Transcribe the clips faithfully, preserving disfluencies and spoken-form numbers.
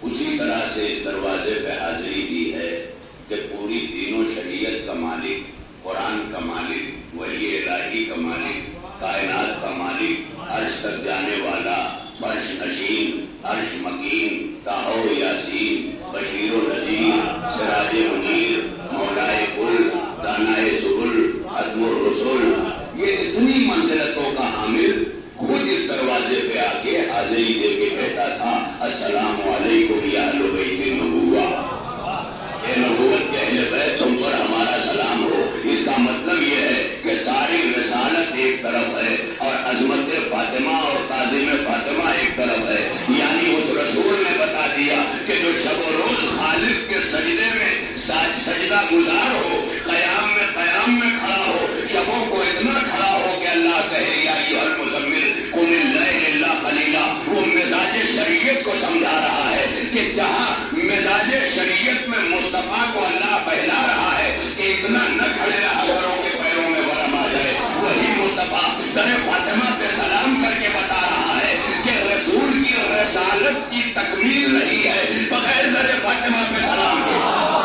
اسی طرح سے اس دروازے پہ حاضری دی ہے کہ پوری دین و شریعت کا مالک، قرآن کا مالک، ولی الہی کا مالک، کائنات کا مالک، عرش تک جانے والا، فرش نشین، عرش مکین، طٰہٰ و یاسین، بشیر و نذیر، سراج منیر، مولائے کل، دانائے سبل، ختم الرسل، یہ اتنی منزلتوں کا حامل خود اس دروازے پہ آ کے حاضری دے کے کہتا تھا السلام علیکم یا اہل بیت النبوہ، اے نبوت کے اہل بیت تم پر ہمارا سلام ہو۔ اس کا مطلب یہ ہے کہ ساری رسالت ایک طرف ہے اور عظمت فاطمہ اور تعظیم فاطمہ ایک طرف ہے، یعنی اس رسول نے بتا دیا کہ جو شب و روز خالق کے سجدے میں سجدہ گزار ہو، قیام میں قیام میں کھڑا ہو، شبوں کو اتنا کھڑا ہو کہ اللہ کہے یا ایھا المزمل قم اللیل الا قلیلا، وہ مزاج شریعت کو سمجھا رہا ہے کہ جہاں مزاج شریعت میں مصطفیٰ کو اللہ بہلا رہا ہے کہ اتنا نہ کھڑے رہا کرو کہ پیروں میں ورم آ جائے، وہی مصطفیٰ در فاطمہ پہ سلام کر کے بتا رہا ہے کہ رسول کی رسالت کی تکمیل نہیں ہے بغیر در فاطمہ پہ سلام کے۔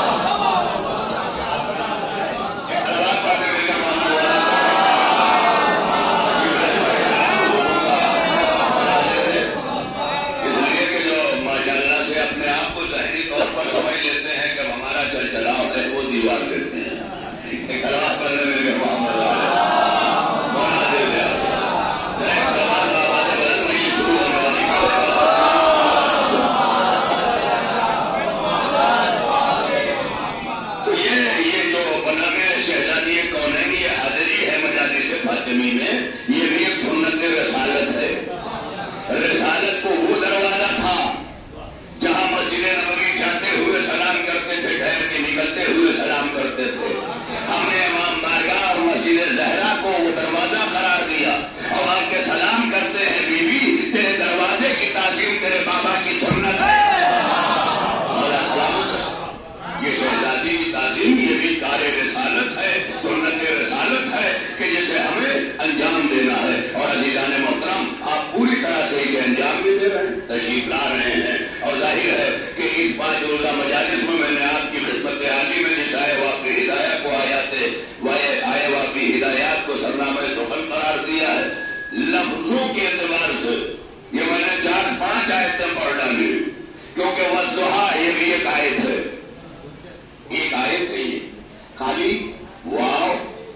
تشریف لا رہے ہیں اور ظاہر ہے کہ اس پانچ روزہ مجالس میں میں نے آپ کی خدمت عالی میں جس آئے واقعی ہدایت کو آیات آئے واقعی ہدایات کو سرنامہ سخن قرار دیا ہے۔ لفظوں کے اعتبار سے یہ میں نے چار پانچ آیتیں پڑھ ڈالی کیونکہ والضحیٰ یہ بھی ایک آیت ہے، ایک آیت ہے، یہ خالی واو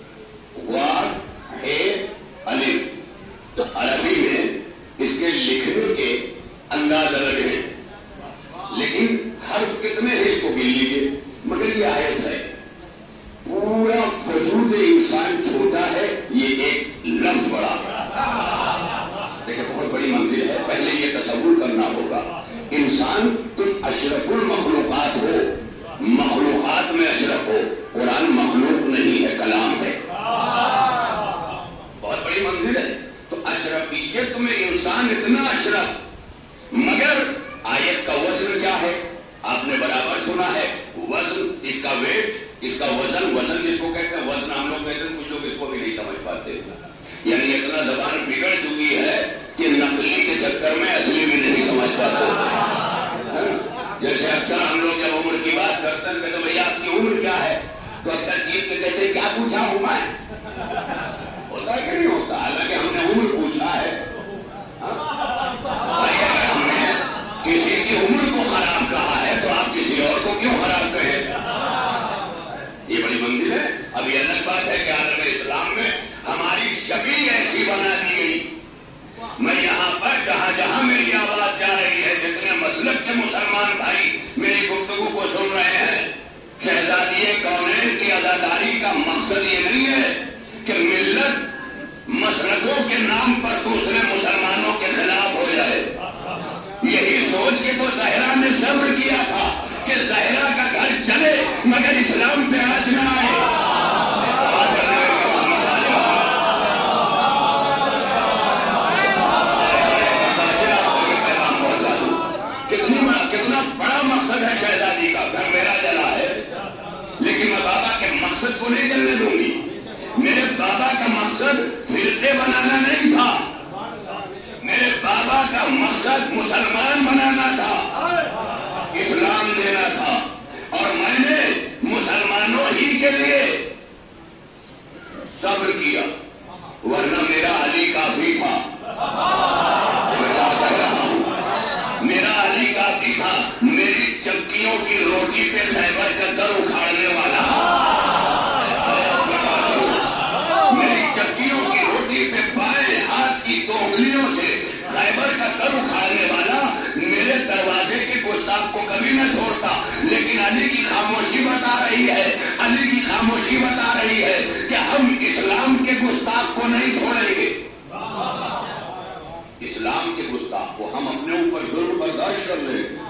واو اے الف عربی میں اس کے لکھنے کے انداز الگ ہے، لیکن حرف کتنے ہیں اس کو گن لیجیے، مگر یہ آیت ہے۔ پورا وجود انسان چھوٹا ہے، یہ ایک لفظ بڑا دیکھیں بہت بڑی منزل ہے۔ پہلے یہ تصور کرنا ہوگا انسان تم اشرف المخلوقات ہو، مخلوقات میں اشرف ہو، قرآن مخلوق نہیں ہے، کلام ہے، بہت بڑی منزل ہے۔ تو اشرفیت میں انسان اتنا اشرف، مگر آیت کا وزن کیا ہے آپ نے برابر سنا ہے، وزن اس کا ویٹ، اس کا وزن، وزن جس کو کہتے ہیں وزن ہم لوگ کہتے ہیں، کچھ لوگ اس کو بھی نہیں سمجھ پاتے، یعنی اتنا زبان بگڑ چکی ہے کہ نقلی کے چکر میں اصلی بھی نہیں سمجھ پاتے۔ جیسے اکثر ہم لوگ جب عمر کی بات کرتے ہیں کہتے ہیں بھئی آپ کی عمر کیا ہے، تو اکثر چیخ کے کہتے ہیں کیا پوچھا ہوں میں، ہوتا ہے کہ نہیں ہوتا، حالانکہ ہم نے عمر پوچھا ہے۔ اگر ہم نے کسی کی عمر کو خراب کہا ہے تو آپ کسی اور کو کیوں خراب کہیں؟ یہ بڑی منزل ہے۔ اب یہ الگ بات ہے کہ عالم اسلام میں ہماری شکل ایسی بنا دی گئی، میں یہاں پر جہاں جہاں میری آواز جا رہی ہے، جتنے مسلک کے مسلمان بھائی میری گفتگو کو سن رہے ہیں، شہزادی کونین کی عزاداری کا مقصد یہ نہیں ہے کہ ملت مسلکوں کے نام پر دوسرے مسلمانوں کے خلاف ہو جائے۔ یہی سوچ کے تو زہرا نے صبر کیا تھا کہ زہرا کا گھر چلے مگر اسلام پہ آج نہ آئے۔ کتنا بڑا مقصد ہے شہزادی کا، گھر میرا جلا ہے لیکن میں بابا کے مقصد کو نہیں جلنے دوں گی۔ میرے بابا کا مقصد فرقے بنانا نہیں تھا، میرے بابا کا مقصد مسلمان بنانا تھا۔ دینا تھا اور میں نے مسلمانوں ہی کے لیے صبر کیا، ورنہ میرا علی کافی تھا۔ میں کیا کہہ رہا ہوں؟ میرا علی کافی تھا۔ میری چکیوں کی روٹی پہ خیبر کا در اکھاڑنے والا، میری چکیوں کی روٹی پہ بائیں ہاتھ کی دو انگلیوں سے خیبر کا در اکھاڑنے والا میرے دروازے کے گستاخ کو کبھی نہ چھوڑتا۔ لیکن علی کی خاموشی بتا رہی ہے، علی کی خاموشی بتا رہی ہے کہ ہم اسلام کے گستاخ کو نہیں چھوڑیں گے۔ اسلام کے گستاخ کو ہم اپنے اوپر ظلم برداشت کر لیں گے،